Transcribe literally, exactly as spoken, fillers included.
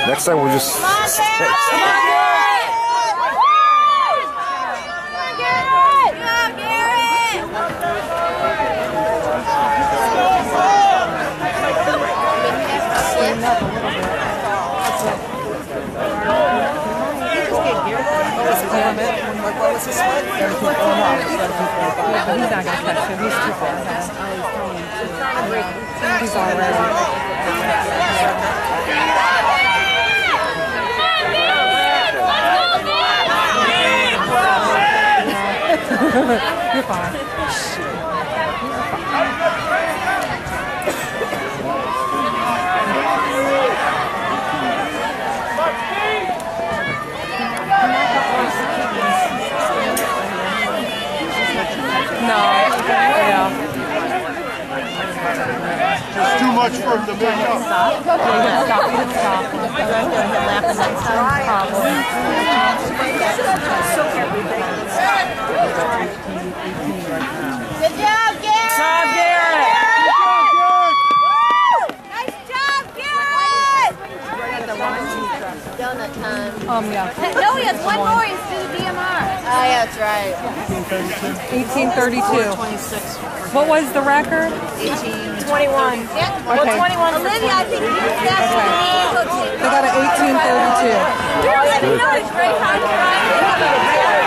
Next time we'll just. Come on, Garrett! Come on, What was his split? He's not going to catch him. He's too far ahead. He's already. You're fine. No. Yeah. Just too much for him to make up. Stop. Yeah, you can stop. You can stop. Probably. Good job, Garrett! Good job, Garrett! Nice job, Garrett! Donut time. Um, yeah. No, he has one more. He's do the D M R. Oh, yeah, that's right. eighteen thirty-two. What was the record? eighteen twenty-one. Yeah. Well, okay. twenty-one. Olivia, I think that's Okay. what They got an eighteen thirty-two. You know, it's very hard to ride.